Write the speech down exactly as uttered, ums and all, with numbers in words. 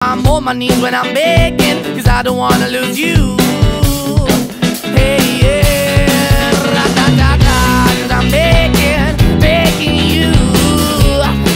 I'm on my knees when I'm begging, cause I don't wanna lose you.